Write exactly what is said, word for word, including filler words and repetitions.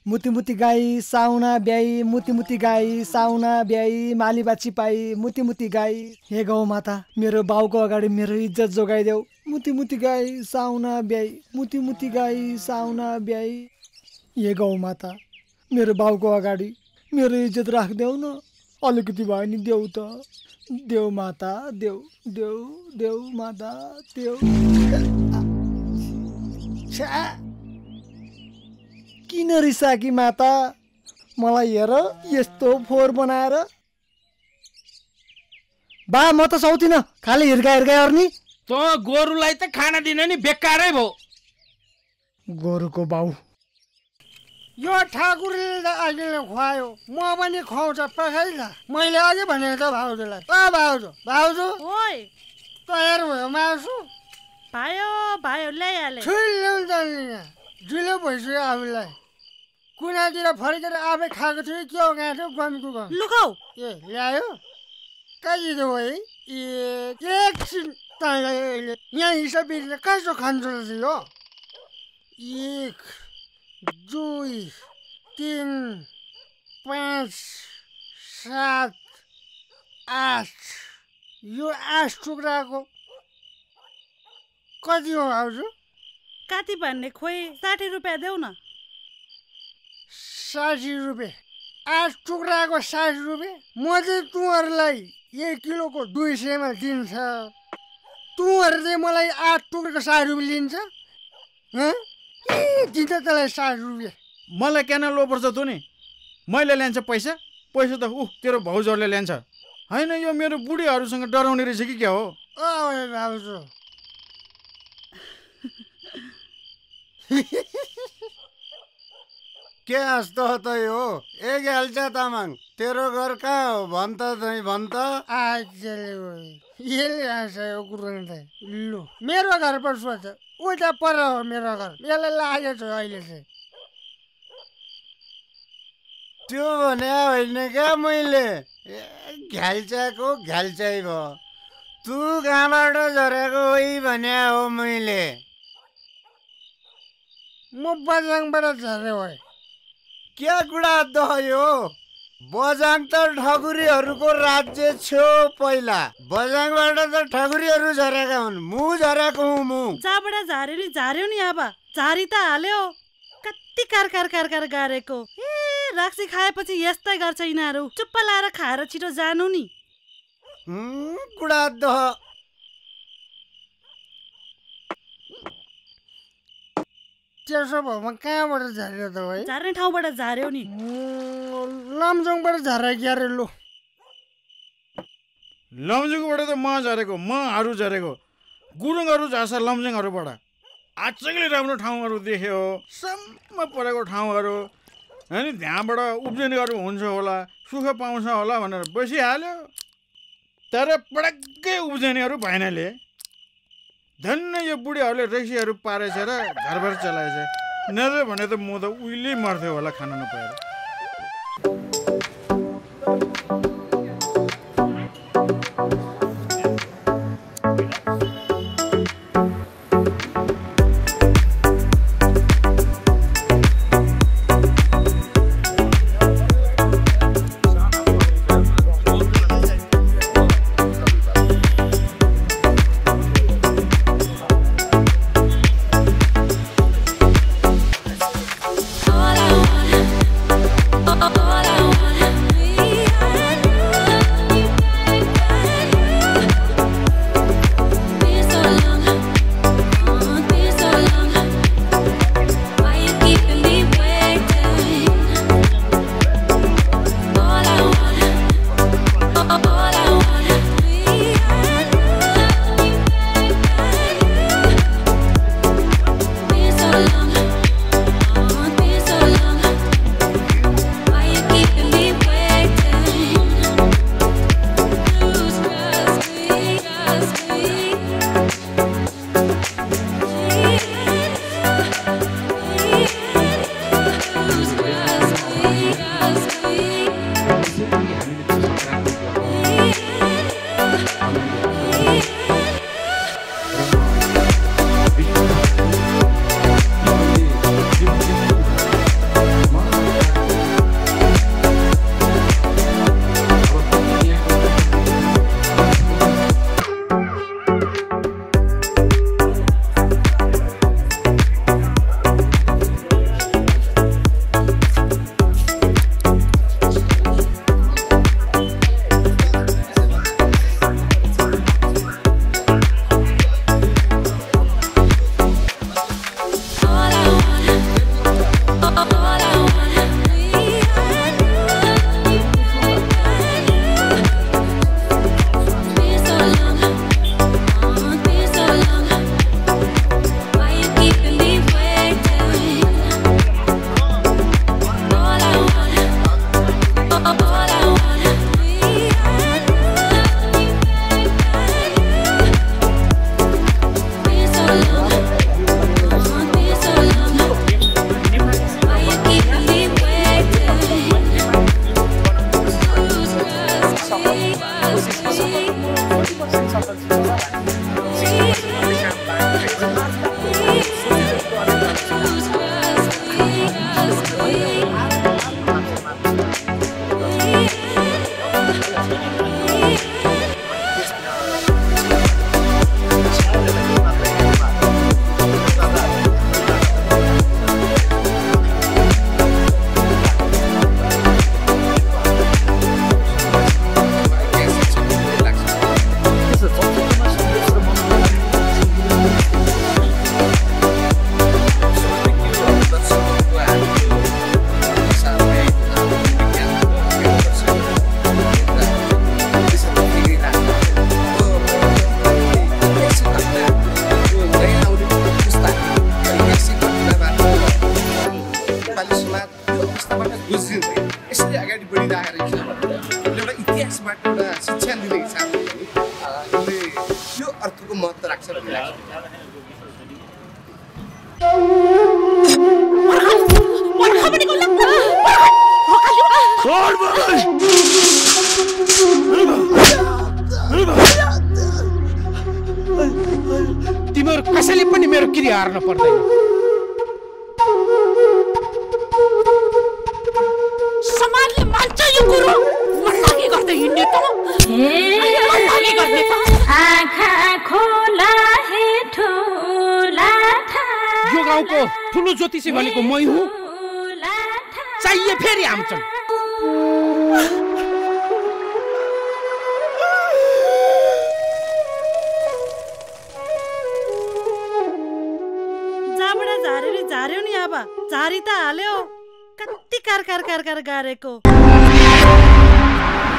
मुती मुती गाई साउना ब्याई मुती मुती गाई साउना ब्याई माली बाछी पाई मुती मुती गाई हे गौ माता मेरो बाउको अगाडि मेरो इज्जत जोगाइदेऊ मुती मुती गाई साउना ब्याई मुती मुती गाई साउना ब्याई हे गौ माता मेरो बाउको अगाडि मेरो इज्जत राख्देऊ न अलिकति भए नि देऊ त देऊ माता देऊ देऊ देऊ माता देऊ किन रिसाकी माता मलाई हेर यस्तो फोहोर बनाएर बा म त सौतिन खाली हिर्का हिर्का अर्नी त गोरुलाई त खाना दिन नि बेकारै भयो गोरुको बाउ यो ठाकुरले अहिले खुवायो म पनि खुवाउँछ पखाइला मैले अघि भनेको त भाउजूलाई ओ भाउजू भाउजू ओइ तयार भयो मासु भयो भयो ल्याइहाले ठुल ल्याउँछ नि ढिलो भइसक्यो आफूलाई कुनातिर फर्केर आफै खाएको थियो के हो गएको थियो गनको गम लुकाऊ ए ल्यायो कति थियो है ए एकछिन तँलाई यहाँ हिसाब बिर्सेर कस्तो खान्छ यो एक दुई तिन पाँच सात आठ यो आठ टुक्राको कति हो भाउजू कति भन्ने खोइ साठी रुपियाँ देऊ न साठी रुपियाँ आठ टुक्राको साठी रुपियाँ म चाहिँ तुँहरूलाई एक किलोको दुई सयमा दिन्छ तुँहरू चाहिँ मलाई आठ टुक्राको साठी रुपियाँ लिन्छ ए दिन्छ तँलाई साठी रुपियाँ मलाई किन लो पर्छ तँ नि मैले ल्यान्छ पैसा पैसा त ऊ तेरो भाउजूहरूले ल्यान्छ होइन यो मेरो बुढीहरूसँग डराउने रहेछ कि क्या हो ओ भाउजू के हस्तो हो त यो ए ग्याल्चा तामाङ तेरो घर कहाँ हो भन् त चाहिँ भन् त यसले आउँछ यो कुरो लु मेरो घर पर सोच उता पर हो मेरो घर यसलाई लागेको छ अहिले चाहिँ त्यो भने होइन क्या मैले घ्याल्चाको घ्याल्चाइ भयो तू कहाँबाट झरेको होइ भने हो मैले म बजाङबाट झरे हो क्या कुरा दह्यो बजाङ त ठकुरीहरूको राज्य छेउ पहिला बजाङबाट त ठकुरीहरू झरेका हुन् मु झरेको हुँ मु जहाँबाट झार्यो नि झार्यो नि अब झारी त हाल्यो कति कार कार कार कार गारेको ए राक्सी खाएपछि यस्तै गर्छ यिनीहरू चुप्प लाएर खाएर छिटो जानु नि कुरा दह त्यसो भयो म कहाँबाट झार्यो त भाइ झार्ने ठाउँबाट झार्यो नि लमजुङबाट झारे क्यारे लो लमजुङबाट त म झरेको महरू झरेको गुरुङहरू झार्छ लमजुङहरूबाट आजकले राम्रो ठाउँहरू देख्यो सम्म परेको ठाउँहरू होइन त्यहाँबाट उब्जनीहरू हुन्छ होला सुख पाउँछ होला भनेर बसिहाल्यो तर पटक्कै उब्जनीहरू भएनले धन्न यो बुढीहरूले रक्सीहरू पारेछ र घरभर चलाएछ नत्र भने त म त उहिले मर्थ्यो होला खाना नपाएर तिमीहरू कसैले पनि मेरो क्रिया हार्न पर्दैन। समाजले मान्छ यो कुरो मन लागि गर्दै हिँड्ने त मन लागि गर्दै त आँखा खोला हे ठुला यो गाउँको ठुलो ज्योतिषी भनेको मै हुँ। चाहिए फेरि आउँछन्। जाबाट झारेरी झार्यो नि अब झारी त हाल्यो कति कार कार कार कार गारेको।